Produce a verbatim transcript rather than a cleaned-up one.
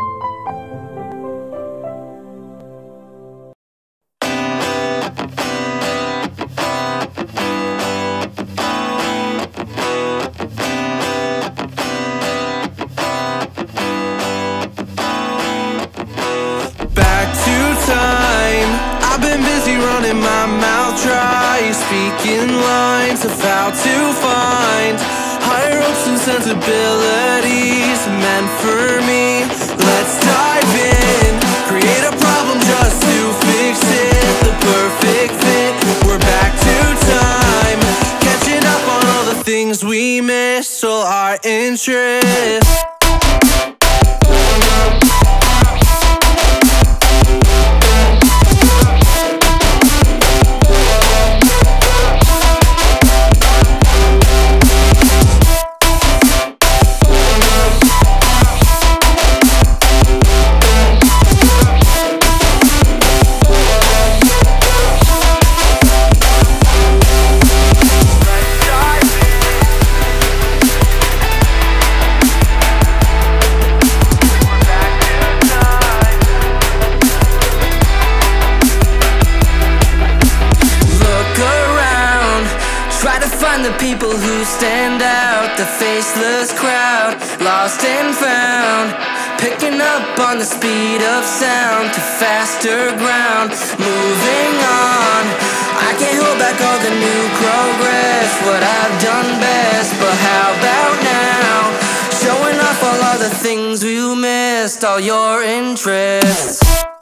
I've been busy running my mouth dry, speaking lines of how to find higher hopes and sensibilities meant for me. Let's dive in, create a problem just to fix it, the perfect fit. We're back to time, catching up on all the things we missed, all our interests. The people who stand out, the faceless crowd, lost and found, picking up on the speed of sound to faster ground, moving on. I can't hold back all the new progress, what I've done best, but how about now, showing off all of the things you missed, all your interests.